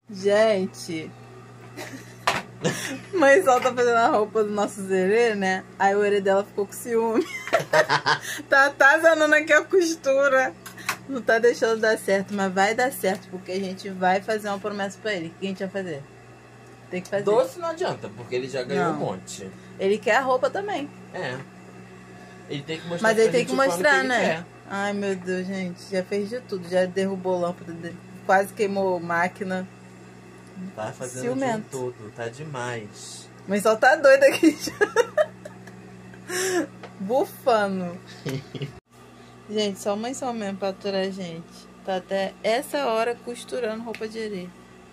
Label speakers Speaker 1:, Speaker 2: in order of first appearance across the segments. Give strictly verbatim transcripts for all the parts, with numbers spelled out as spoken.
Speaker 1: Gente, mãe Sol tá fazendo a roupa do nosso Zerê, né? Aí o Zerê dela ficou com ciúme. Tá atazanando aqui a costura. Não tá deixando dar certo, mas vai dar certo, porque a gente vai fazer uma promessa pra ele. O que a gente vai fazer? Tem que fazer.
Speaker 2: Doce não adianta, porque ele já ganhou
Speaker 1: Não.
Speaker 2: um monte.
Speaker 1: Ele quer a roupa também.
Speaker 2: É. Ele tem que mostrar.
Speaker 1: Mas ele
Speaker 2: pra
Speaker 1: tem que
Speaker 2: gente o plano
Speaker 1: mostrar,
Speaker 2: ele
Speaker 1: né?
Speaker 2: quer.
Speaker 1: Ai, meu Deus, gente. Já fez de tudo. Já derrubou lâmpada, quase queimou máquina.
Speaker 2: Tá fazendo
Speaker 1: Ciumento.
Speaker 2: de tudo, tá demais.
Speaker 1: Mas só tá doida aqui. Bufando. Gente, só mãe só mesmo pra aturar a gente. Tá até essa hora costurando roupa de Zerê.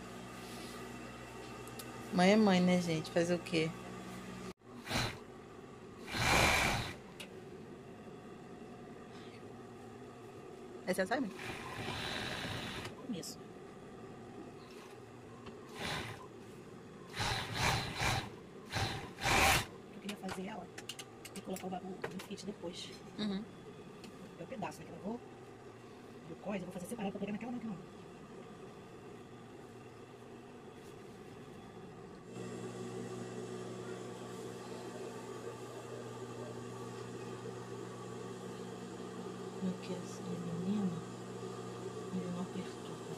Speaker 1: Mãe é mãe, né, gente? Fazer o quê? Essa é a saia?
Speaker 3: Começo. Eu queria fazer ela e colocar o bagulho no kit depois.
Speaker 1: Uhum.
Speaker 3: É o pedaço, né? Que eu vou. Do coisa, eu vou fazer separado pra pegar naquela máquina.
Speaker 1: No que essa menina, ele não perturba.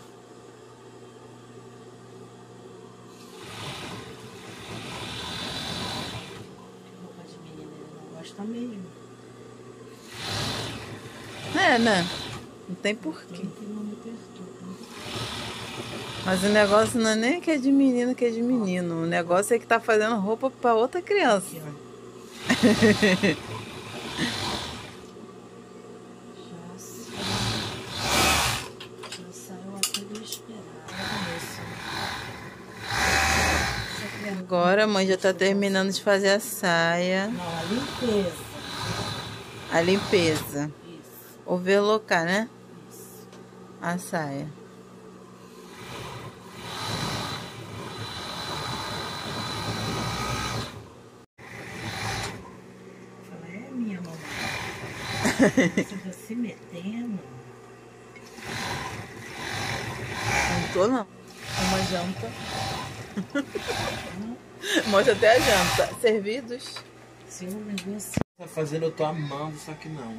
Speaker 3: Roupa de menina, ele não gosta mesmo.
Speaker 1: É, né? Não tem porquê.
Speaker 3: Ele não me perturba.
Speaker 1: Mas o negócio não é nem que é de menino, que é de menino. O negócio é que tá fazendo roupa pra outra criança.
Speaker 3: Aqui, ó. Já saiu. Já saiu até do esperado.
Speaker 1: Agora a mãe já tá terminando de fazer a saia.
Speaker 3: Não, a limpeza.
Speaker 1: A limpeza.
Speaker 3: Isso,
Speaker 1: Overlocar, né?
Speaker 3: isso.
Speaker 1: A saia.
Speaker 3: Fala, é minha mamãe. Você tá se metendo.
Speaker 1: Não tô, não. Uma janta. Mostra até a janta. Servidos.
Speaker 3: Se um negócio.
Speaker 2: Tá fazendo, eu tô amando, só que não.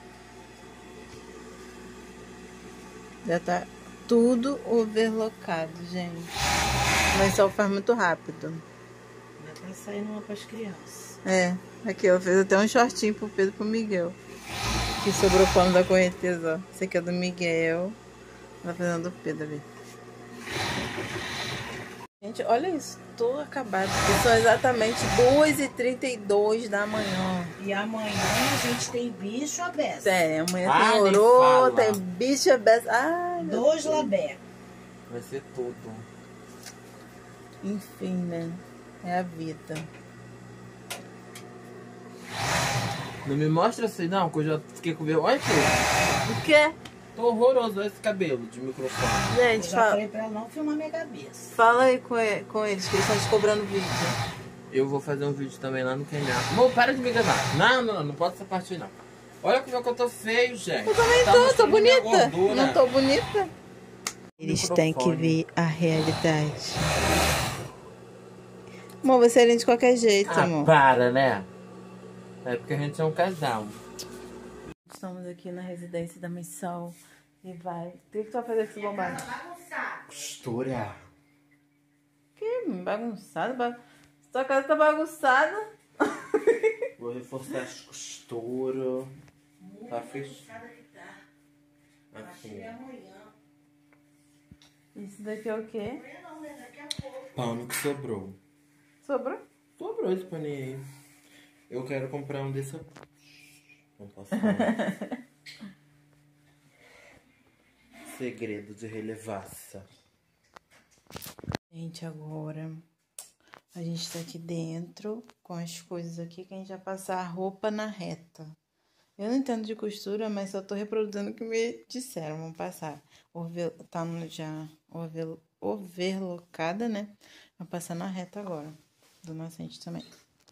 Speaker 1: Já tá tudo overlocado, gente. Mas só faz muito rápido.
Speaker 3: Já tá saindo uma pras crianças.
Speaker 1: É, aqui eu fiz até um shortinho pro Pedro e pro Miguel. Que sobrou pano da correnteza, ó. Esse aqui é do Miguel. Tá fazendo do Pedro ali. Gente, olha isso. Tô acabado. São exatamente duas e trinta e dois da manhã.
Speaker 3: E amanhã a gente tem bicho a beça.
Speaker 1: É, amanhã
Speaker 2: Ah,
Speaker 1: tem
Speaker 2: nem
Speaker 1: orô,
Speaker 2: fala.
Speaker 1: tem bicha beça. Ai, meu
Speaker 3: Dois
Speaker 1: Deus.
Speaker 3: labé.
Speaker 2: Vai ser tudo.
Speaker 1: Enfim, né? É a vida.
Speaker 2: Não me mostra assim, não, que eu já fiquei com vergonha. Olha aqui.
Speaker 1: O quê?
Speaker 2: Tô horroroso esse cabelo de microfone.
Speaker 3: Eu
Speaker 1: Gente,
Speaker 3: já
Speaker 1: fala,
Speaker 3: falei pra ela não filmar minha cabeça.
Speaker 1: fala aí com, e- com eles, que eles estão te cobrando vídeo.
Speaker 2: Eu vou fazer um vídeo também lá no canal. Amor, para de me gravar. Não, não, não pode essa parte não. Olha como é que eu tô feio, gente.
Speaker 1: Eu também
Speaker 2: Tá
Speaker 1: tô, tô
Speaker 2: mostrando minha
Speaker 1: bonita.
Speaker 2: gordura.
Speaker 1: Não tô bonita? Eles têm que
Speaker 2: Microfone.
Speaker 1: ver a realidade. Amor, você é lindo de qualquer jeito,
Speaker 2: Ah,
Speaker 1: amor.
Speaker 2: para, né? É porque a gente é um casal.
Speaker 1: Estamos aqui na residência da Missão. E vai. O que que tu vai fazer com esse bombado?
Speaker 2: Costura.
Speaker 1: Que bagunçado. Ba... Sua casa tá bagunçada.
Speaker 2: Vou reforçar as costuras. Tá fechado. Aqui.
Speaker 1: Isso daqui é o quê?
Speaker 2: Pano que sobrou.
Speaker 1: Sobrou?
Speaker 2: Sobrou esse paninho aí. Eu quero comprar um desse. Não posso falar. Segredo de relevância.
Speaker 1: Gente, agora a gente tá aqui dentro com as coisas aqui que a gente vai passar a roupa na reta. Eu não entendo de costura, mas só tô reproduzindo o que me disseram. Vamos passar. Over, tá no, já over, overlocada, né? Vai passar na reta agora. Do nascente também.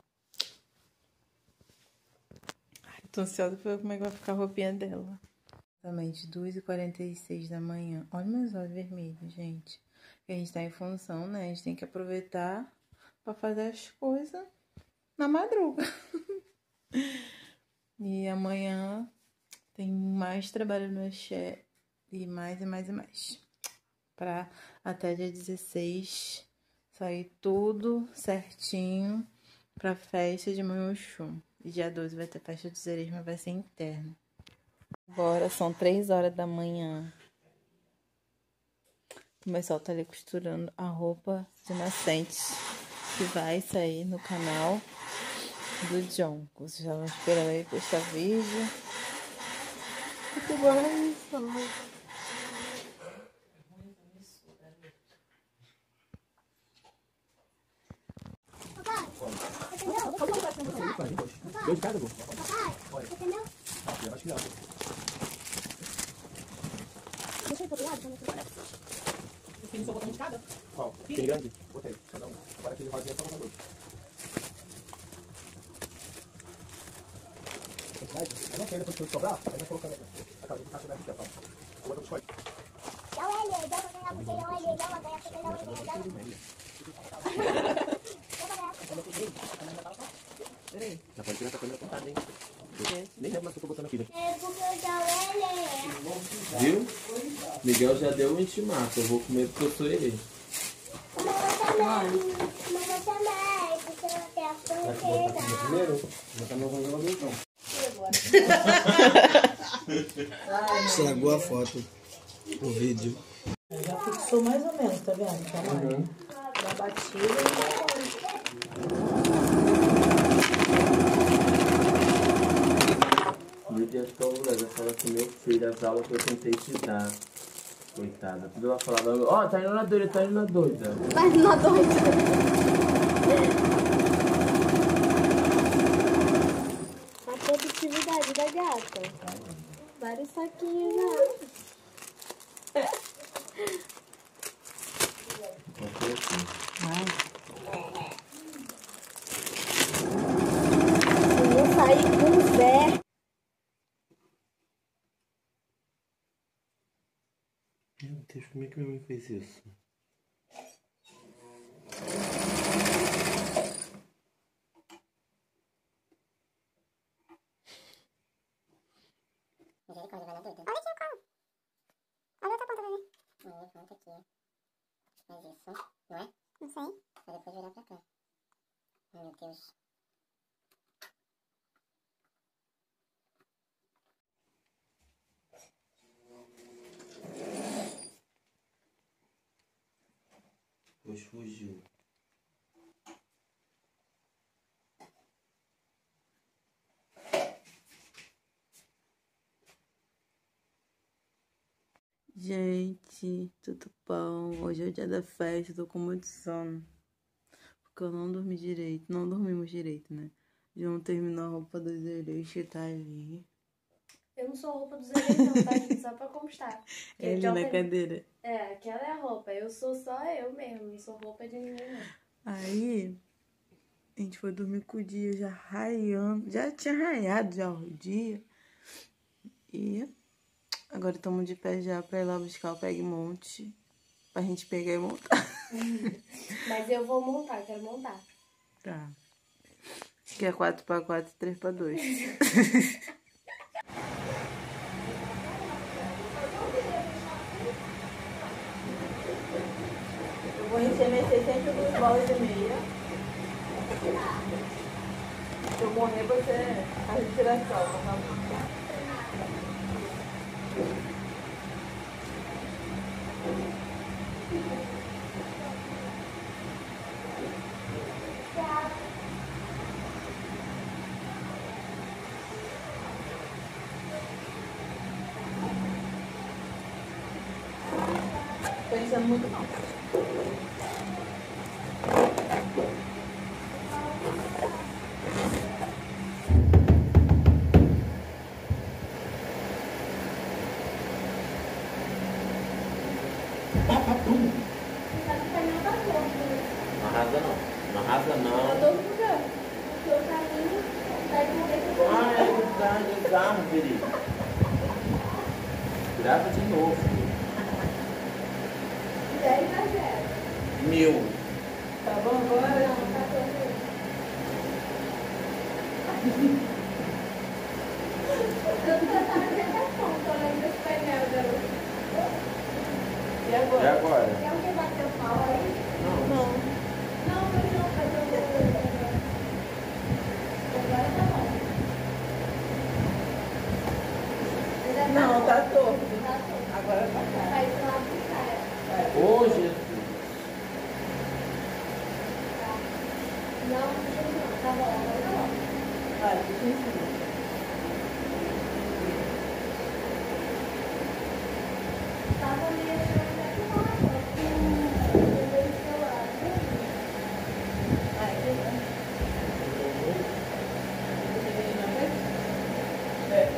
Speaker 1: Ai, tô ansiosa pra ver como é que vai ficar a roupinha dela. Exatamente, duas e quarenta e seis da manhã. Olha meus olhos vermelhos, gente. Porque a gente tá em função, né? A gente tem que aproveitar pra fazer as coisas na madruga. E amanhã tem mais trabalho no axé e mais e mais e mais. Pra até dia dezesseis sair tudo certinho pra festa de Mãe Oxum. E dia doze vai ter festa de Zeres, mas vai ser interno. Agora são três horas da manhã. O pessoal tá ali costurando a roupa de nascentes que vai sair no canal do John. Vocês já vão esperando aí postar vídeo. Muito bom.
Speaker 4: Dois de cada, vô? Olha. Entendeu? Leva as crianças. Deixa eu ir pro lado, o filho só botou um de cada? Qual? Tem grande? Botei. Cada um. Agora aquele rosinha é só botar dois. Eu não sei, depois que eu sobrar, aí vai colocando aqui. A casa do caixa daqui, ó. A outra escolhe. Dá o L, dá pra ganhar porque dá o L, dá pra ganhar porque dá o L, dá o L. Peraí. Já pode tirar essa câmera apontada, hein? Nem lembro mais que eu tô botando aqui. É porque eu já L.
Speaker 2: Viu? Miguel já deu um intimato. Eu vou comer porque eu sou ele.
Speaker 4: Mas eu também, porque eu quero a fronteira. Primeiro, vou botar meu congelador então. Estragou a foto, o vídeo.
Speaker 3: Já fixou mais ou menos, tá vendo? Tá mais. Uhum. Já batida.
Speaker 2: Lídia Toledo fala que meu filho, as aulas que eu tentei te dar. Coitada. Tudo ela falava, ó, oh, tá indo na doida, tá indo na doida.
Speaker 4: Tá indo na doida. A produtividade da gata. Vários saquinhos já.
Speaker 2: Botei aqui.
Speaker 4: Se eu sair com o Zé.
Speaker 2: Meu Deus, como é que minha mãe fez isso?
Speaker 4: Misericórdia, vai na doida. Olha aqui o carro. Olha outra ponta dele. Olha a ponta aqui. Faz isso, não é? Não sei. Pra depois virar pra cá. Ai, meu Deus.
Speaker 2: Pois fugiu.
Speaker 1: Gente, tudo bom? Hoje é o dia da festa, tô com muito sono. Porque eu não dormi direito, não dormimos direito, né? João terminou a roupa do Zeres que tá ali.
Speaker 5: Eu não sou a roupa do Zeres não, tá, gente? Só pra constar.
Speaker 1: Ele na cadeira.
Speaker 5: É, aquela é a roupa. Eu sou só eu mesmo, não sou roupa de ninguém, não.
Speaker 1: Aí, a gente foi dormir com o dia já raiando. Já tinha raiado já o dia. E agora estamos de pé já pra ir lá buscar o Pegmonte. Pra gente pegar e montar.
Speaker 5: Mas eu vou montar, quero montar.
Speaker 1: Tá. Acho que é quatro pra quatro e três pra dois. Eu vou encher minhas sessenta e duas bolas e meia. Se eu morrer, vai ser a respiração. Pensando muito não.
Speaker 2: Não arrasa não. Não arrasa não. Ah, é verdade, as árvores. Grava de novo.
Speaker 5: dez a zero.
Speaker 2: Mil.
Speaker 1: Tá bom agora? E
Speaker 2: E
Speaker 1: agora?
Speaker 2: agora?
Speaker 4: Quer alguém bater o pau aí?
Speaker 2: Não.
Speaker 1: Não.
Speaker 4: Não, mas não, mas eu vou. Agora tá bom. Ainda
Speaker 1: Não, tá torto.
Speaker 4: Tá torto.
Speaker 1: Agora tá cá.
Speaker 4: Vai pro lado do cara.
Speaker 1: Vai.
Speaker 2: Ô, Jesus.
Speaker 4: Não, não, tá bom, agora tá bom.
Speaker 1: Vai, deixa em cima.
Speaker 4: Tava me achando até que mal. Eu veio do seu lado.
Speaker 1: Vai, deixa. É, é.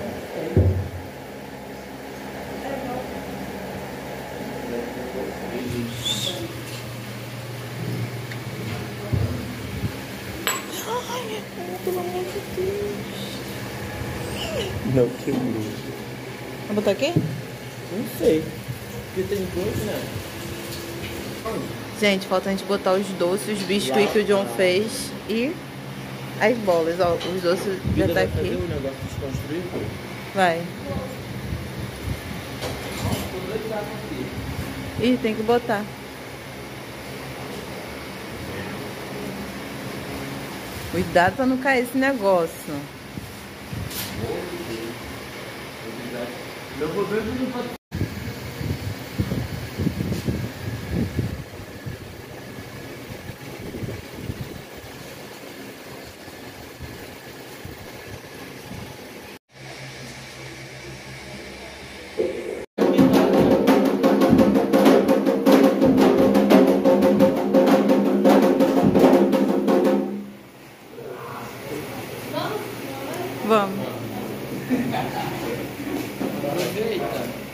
Speaker 1: Ai, pelo amor de Deus.
Speaker 2: Não quebrou.
Speaker 1: Vou botar aqui?
Speaker 2: Não sei. Porque tem dois, né?
Speaker 1: Gente, falta a gente botar os doces, os biscuits que o John fez e as bolas. Ó, os doces já
Speaker 2: Vida
Speaker 1: tá
Speaker 2: vai fazer
Speaker 1: aqui.
Speaker 2: o negócio desconstruído?
Speaker 1: Vai.
Speaker 2: Tô dois lados aqui.
Speaker 1: Ih, tem que botar. Cuidado pra não cair esse negócio.
Speaker 2: Meu governo não pode.
Speaker 1: Vamos.
Speaker 2: Aproveita.